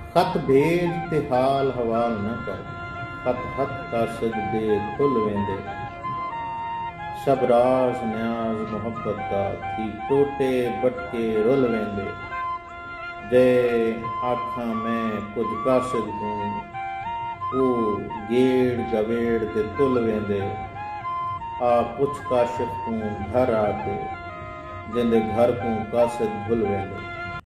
खत भेज ते हाल हवाल न कर, खत हथ कासिद दे खुल वेंदे। सब राज न्याज मोहब्बत दा थी टोटे बटके रुल वेंदे। जय आखां मैं कुछ कासिद हूँ, वो गेड़ गवेड़ ते तुल वेंदे। आ पुछ काशिफ तूं घर आके, जिंदे घर तूं कासिद भुल वेंदे।